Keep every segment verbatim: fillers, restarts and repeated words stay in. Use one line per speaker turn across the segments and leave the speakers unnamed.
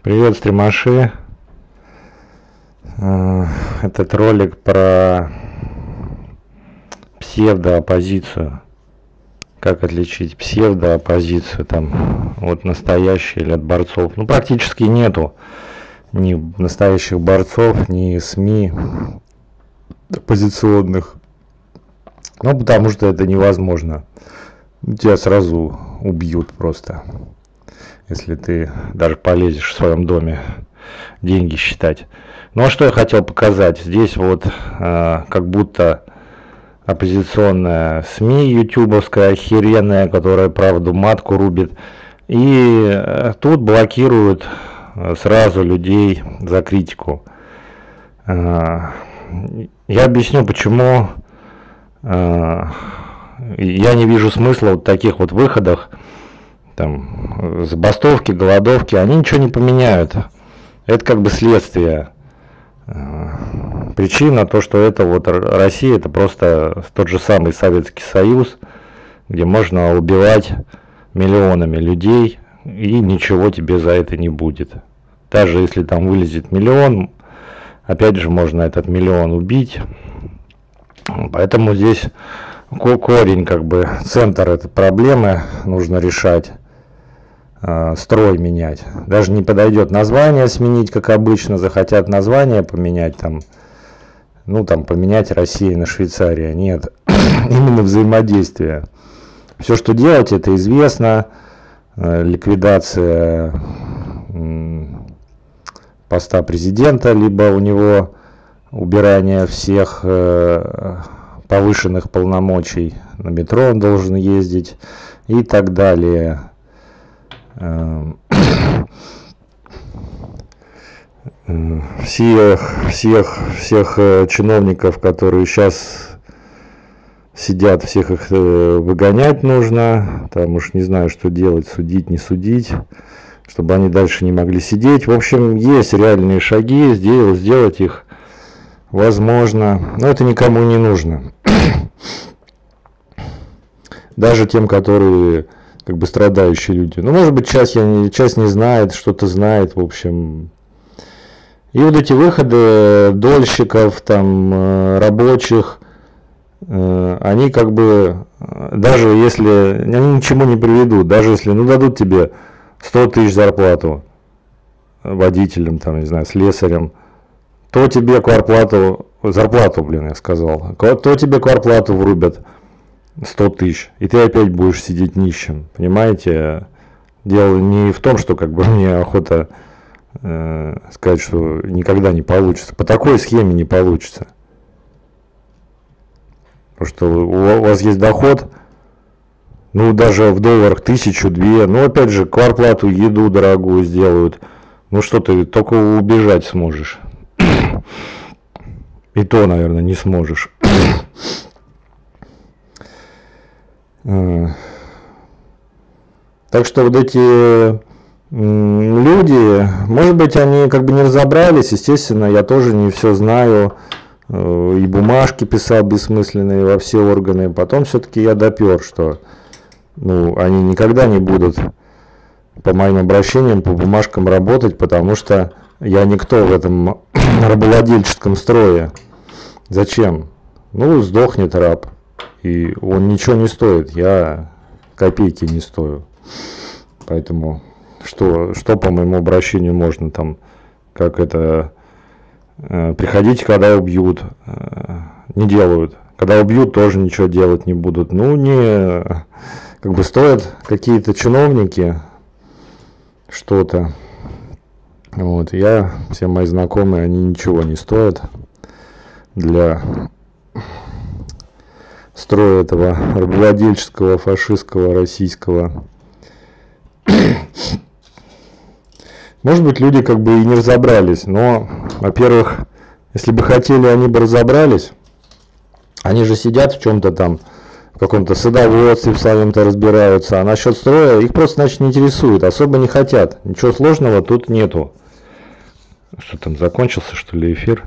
Привет, стримаши. Этот ролик про псевдооппозицию. Как отличить псевдооппозицию там от настоящей или от борцов? Ну, практически нету ни настоящих борцов, ни СМИ оппозиционных. Ну, потому что это невозможно. Тебя сразу убьют просто, если ты даже полезешь в своем доме деньги считать. Ну а что я хотел показать? Здесь вот э, как будто оппозиционная СМИ ютубовская охеренная, которая правду матку рубит. И э, тут блокируют э, сразу людей за критику. Э, я объясню, почему э, я не вижу смысла в таких вот выходах. Там забастовки, голодовки, они ничего не поменяют. Это как бы следствие. Причина то, что это вот Россия, это просто тот же самый Советский Союз, где можно убивать миллионами людей, и ничего тебе за это не будет. Даже если там вылезет миллион, опять же можно этот миллион убить. Поэтому здесь корень, как бы центр этой проблемы нужно решать. Строй менять. Даже не подойдет название сменить, как обычно, захотят название поменять, там, ну там поменять Россию на Швейцарию. Нет, именно взаимодействие. Все, что делать, это известно. Ликвидация поста президента, либо у него убирание всех повышенных полномочий, на метро он должен ездить и так далее. Всех, всех, всех чиновников, которые сейчас сидят, всех их выгонять нужно. Там уж не знаю, что делать, судить, не судить, чтобы они дальше не могли сидеть. В общем, есть реальные шаги, сделать, сделать их возможно, но это никому не нужно. Даже тем, которые как бы страдающие люди. Ну, может быть, часть, я не, часть не знает, что-то знает, в общем. И вот эти выходы дольщиков, там, рабочих, они как бы, даже если, они ничему не приведут, даже если, ну, дадут тебе сто тысяч зарплату водителям, там, не знаю, слесарям, то тебе квартплату, зарплату, блин, я сказал, то тебе квартплату врубят сто тысяч, и ты опять будешь сидеть нищим, понимаете? Дело не в том, что как бы мне охота э, сказать, что никогда не получится. По такой схеме не получится. Потому что у вас есть доход, ну даже в долларах тысячу, две, ну опять же квартплату, еду дорогую сделают, ну что ты только убежать сможешь. И то, наверное, не сможешь. Так что вот эти люди, может быть, они как бы не разобрались, естественно, я тоже не все знаю, и бумажки писал бессмысленные во все органы. Потом все-таки я допер, что ну, они никогда не будут по моим обращениям, по бумажкам работать, потому что я никто в этом рабовладельческом строе. Зачем? Ну, сдохнет раб. И он ничего не стоит, я копейки не стою. Поэтому что, что по моему обращению можно там, как это, э, приходите, когда убьют, э, не делают. Когда убьют, тоже ничего делать не будут. Ну, не, как бы стоят какие-то чиновники что-то. Вот, я, все мои знакомые, они ничего не стоят для строя этого рабовладельческого, фашистского, российского. Может быть, люди как бы и не разобрались, но, во-первых, если бы хотели, они бы разобрались. Они же сидят в чем-то там, в каком-то садоводстве, в своем-то разбираются, а насчет строя их просто, значит, не интересует, особо не хотят. Ничего сложного тут нету. Что там, закончился, что ли, эфир?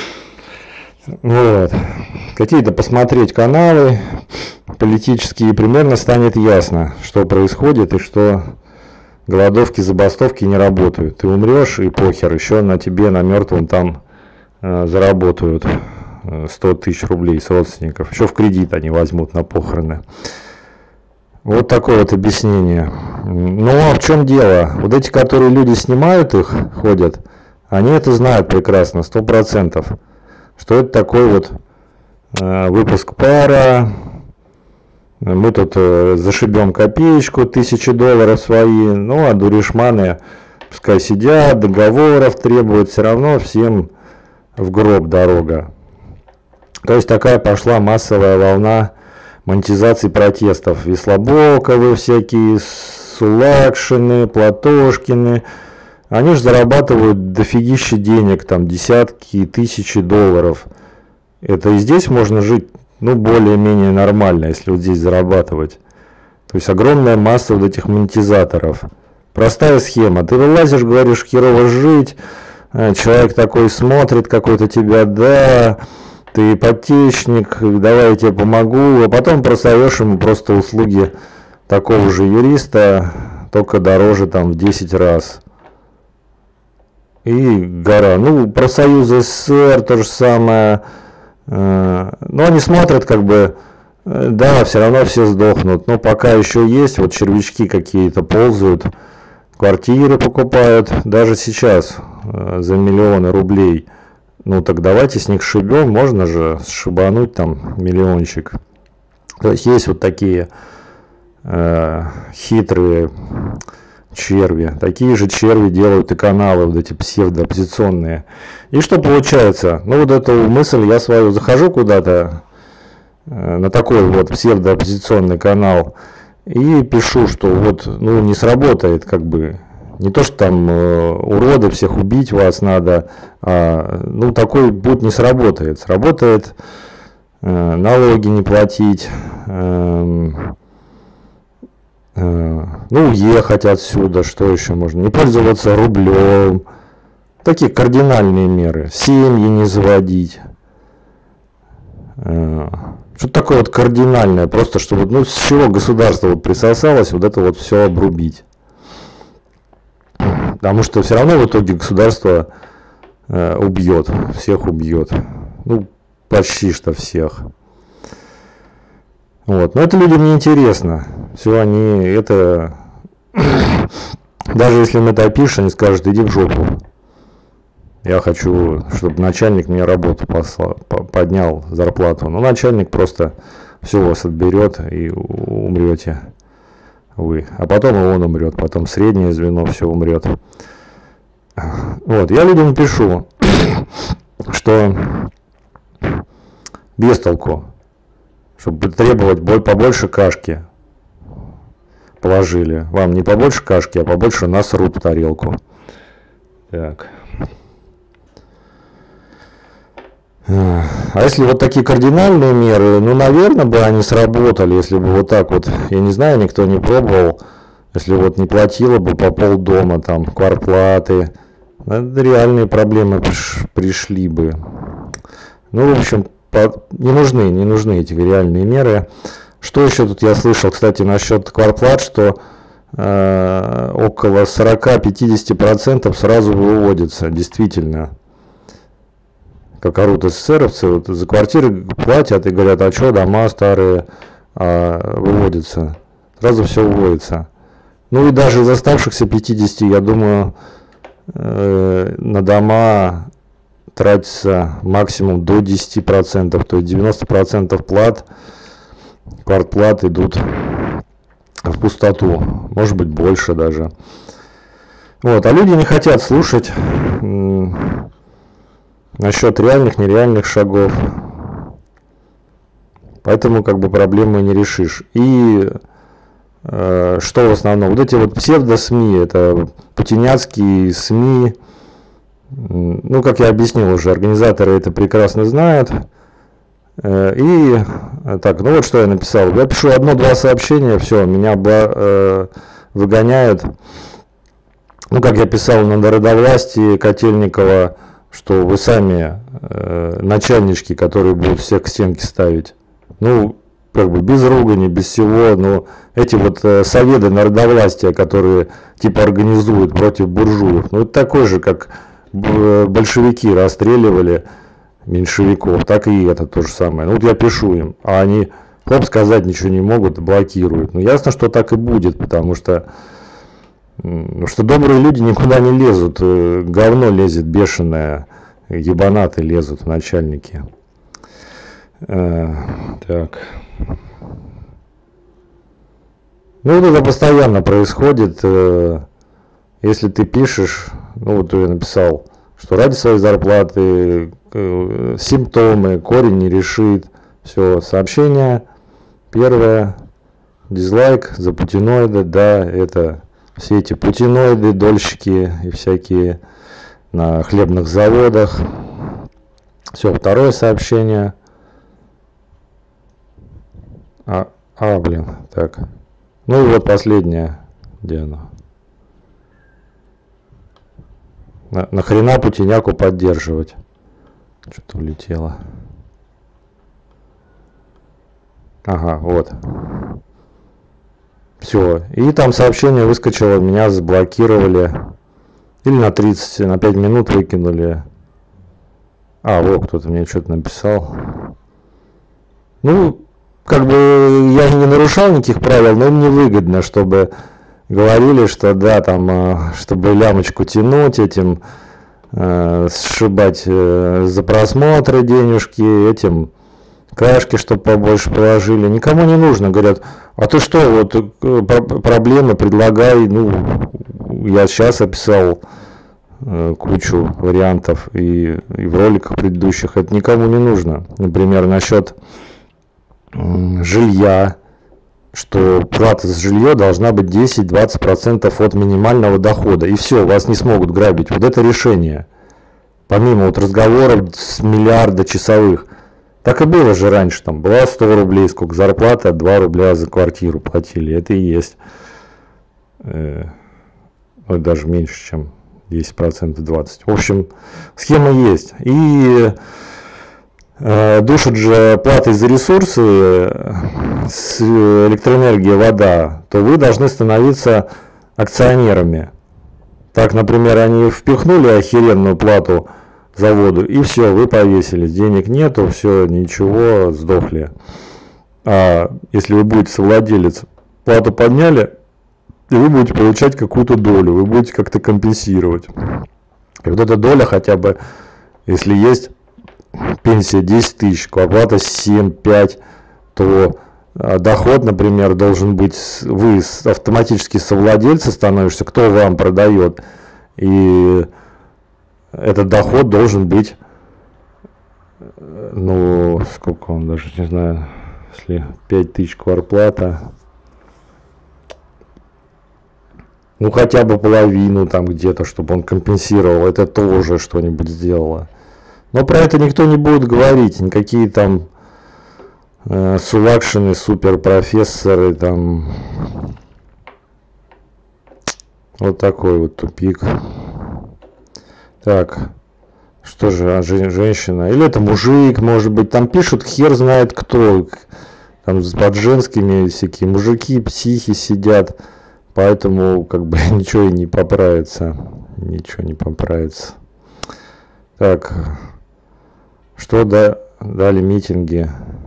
Вот. Какие-то посмотреть каналы политические, примерно станет ясно, что происходит и что голодовки, забастовки не работают. Ты умрешь и похер, еще на тебе, на мертвом там э, заработают сто тысяч рублей с родственников. Еще в кредит они возьмут на похороны. Вот такое вот объяснение. Ну а в чем дело? Вот эти, которые люди снимают их, ходят, они это знают прекрасно, сто процентов. Что это такой вот э, выпуск пара. Мы тут э, зашибем копеечку, тысячи долларов свои. Ну а дуришманы пускай сидят, договоров требуют, все равно всем в гроб дорога. То есть такая пошла массовая волна монетизации протестов. Веслобоковы всякие, Сулакшины, Платошкины. Они же зарабатывают дофигища денег, там десятки и тысячи долларов. Это и здесь можно жить, ну, более-менее нормально, если вот здесь зарабатывать. То есть огромная масса вот этих монетизаторов. Простая схема. Ты вылазишь, говоришь, херово жить. Человек такой смотрит, какой-то тебя, да... Ты ипотечник, давай я тебе помогу, а потом просовешь ему просто услуги такого же юриста, только дороже там в десять раз. И гора. Ну, про Союз СССР то же самое. Но они смотрят как бы, да, все равно все сдохнут. Но пока еще есть, вот червячки какие-то ползают, квартиры покупают, даже сейчас за миллионы рублей. Ну так давайте с них шибем, можно же сшибануть там миллиончик. То есть есть вот такие э, хитрые черви. Такие же черви делают и каналы, вот эти псевдооппозиционные. И что получается? Ну вот эту мысль я свою захожу куда-то э, на такой вот псевдооппозиционный канал и пишу, что вот ну не сработает как бы. Не то, что там э, уроды, всех убить вас надо, а, ну такой путь не сработает. Сработает э, налоги не платить, э, э, ну уехать отсюда, что еще можно, не пользоваться рублем. Такие кардинальные меры, семьи не заводить. Э, что-то такое вот кардинальное, просто чтобы, ну с чего государство вот присосалось, вот это вот все обрубить. Потому что все равно в итоге государство э, убьет, всех убьет. Ну, почти что всех. Вот. Но это людям не интересно. Все они, это... Даже если им это опишешь, они скажут, иди в жопу. Я хочу, чтобы начальник мне работу послал, поднял зарплату. Но начальник просто все у вас отберет и умрете. Вы. А потом и он умрет, потом среднее звено все умрет. Вот, я людям пишу, что без толку, чтобы требовать побольше кашки положили. Вам не побольше кашки, а побольше насрут в тарелку. Так. А если вот такие кардинальные меры, ну, наверное, бы они сработали, если бы вот так вот, я не знаю, никто не пробовал, если вот не платило бы по полдома, там, квартплаты, реальные проблемы пришли бы. Ну, в общем, по, не нужны, не нужны эти реальные меры. Что еще тут я слышал, кстати, насчет квартплат, что э, около сорок-пятьдесят процентов сразу выводится, действительно. Как орут эсэсэровцы, вот за квартиры платят и говорят, а что, дома старые а, выводятся. Сразу все выводится. Ну и даже из оставшихся пятидесяти, я думаю, э, на дома тратится максимум до десяти процентов. То есть девяносто процентов плат, квартплат идут в пустоту. Может быть больше даже. Вот, а люди не хотят слушать насчет реальных, нереальных шагов. Поэтому как бы проблему не решишь. И э, что в основном? Вот эти вот псевдо-СМИ, это путиняцкие СМИ. Ну, как я объяснил уже, организаторы это прекрасно знают. Э, и так, ну вот что я написал. Я пишу одно-два сообщения, все, меня э, выгоняют. Ну, как я писал на народовластии Котельникова, что вы сами э, начальнички, которые будут всех к стенке ставить. Ну, как бы без ругани, без всего, но эти вот советы народовластия, которые типа организуют против буржуев, ну это такой же, как большевики расстреливали меньшевиков, так и это то же самое. Ну вот я пишу им, а они хлоп сказать ничего не могут, блокируют. Ну ясно, что так и будет, потому что, ну, что добрые люди никуда не лезут, говно лезет бешеное, ебанаты лезут в начальники. А, так. Ну вот это постоянно происходит. Если ты пишешь, ну вот я написал, что ради своей зарплаты, симптомы, корень не решит. Все, сообщение первое, дизлайк за путиноиды, да, это все эти путиноиды, дольщики и всякие на хлебных заводах. Все, второе сообщение. А, а, блин, так. Ну и вот последнее, где оно? На, нахрена Путиняку поддерживать? Что-то улетело. Ага, вот. Все. И там сообщение выскочило, меня заблокировали. Или на тридцать, на пять минут выкинули. А, вот кто-то мне что-то написал. Ну, как бы я не нарушал никаких правил, но им не выгодно, чтобы говорили, что да, там, чтобы лямочку тянуть этим, э, сшибать э, за просмотры денежки, этим кашки, чтобы побольше положили. Никому не нужно. Говорят, а ты что, вот э, проблемы предлагай. Ну, я сейчас описал э, кучу вариантов и, и в роликах предыдущих. Это никому не нужно. Например, насчет э, жилья. Что плата за жилье должна быть десять-двадцать процентов от минимального дохода. И все, вас не смогут грабить. Вот это решение. Помимо вот разговоров с миллиарда часовых. Так и было же раньше. Там была сто рублей, сколько зарплата, два рубля за квартиру платили. Это и есть. Э, ну, даже меньше, чем десять процентов, двадцать процентов. В общем, схема есть. И душат же платой за ресурсы, с электроэнергия, вода, то вы должны становиться акционерами. Так, например, они впихнули охеренную плату за воду, и все, вы повесились. Денег нету, все, ничего, сдохли. А если вы будете совладелец, плату подняли, и вы будете получать какую-то долю, вы будете как-то компенсировать. И вот эта доля хотя бы, если есть пенсия десять тысяч, оплата семь-пять, то доход, например, должен быть, вы автоматически совладельцы становишься, кто вам продает, и этот доход должен быть, ну, сколько он, даже не знаю, если пять тысяч квартплата, ну, хотя бы половину там где-то, чтобы он компенсировал, это тоже что-нибудь сделало. Но про это никто не будет говорить, никакие там э, сулакшины, суперпрофессоры, там, вот такой вот тупик. Так, что же, а женщина, или это мужик, может быть, там пишут хер знает кто, там под женскими всякие мужики, психи сидят, поэтому как бы ничего и не поправится, ничего не поправится. Так. Что да, дали митинги?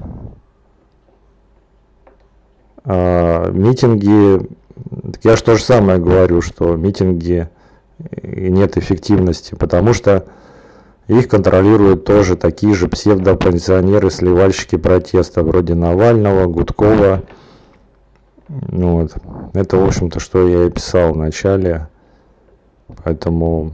А, митинги, я же то же самое говорю, что митинги нет эффективности, потому что их контролируют тоже такие же псевдооппозиционеры, сливальщики протеста, вроде Навального, Гудкова. Вот. Это, в общем-то, что я и писал в начале, поэтому...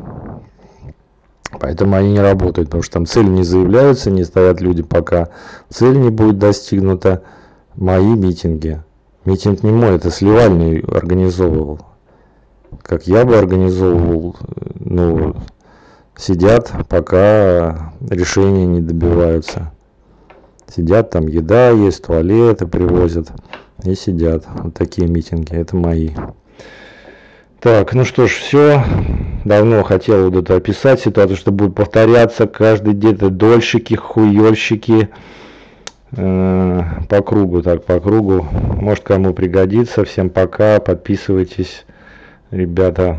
Поэтому они не работают, потому что там цели не заявляются, не стоят люди, пока цель не будет достигнута. Мои митинги. Митинг не мой, это Сливальный организовывал. Как я бы организовывал, ну, сидят, пока решения не добиваются. Сидят, там еда есть, туалеты привозят и сидят. Вот такие митинги, это мои. Так, ну что ж, все. Давно хотел вот это описать ситуацию, что будет повторяться каждый день. Это дольщики, хуёльщики, э, по кругу, так, по кругу. Может, кому пригодится. Всем пока. Подписывайтесь, ребята.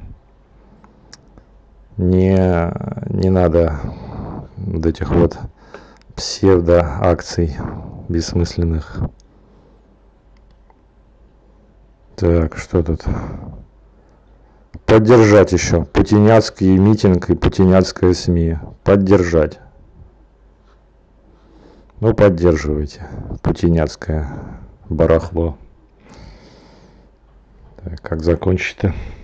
Не, не надо вот этих вот псевдоакций бессмысленных. Так, что тут? Поддержать еще. Путиняцкий митинг и путиняцкая СМИ. Поддержать. Ну, поддерживайте. Путиняцкое барахло. Так, как закончить-то?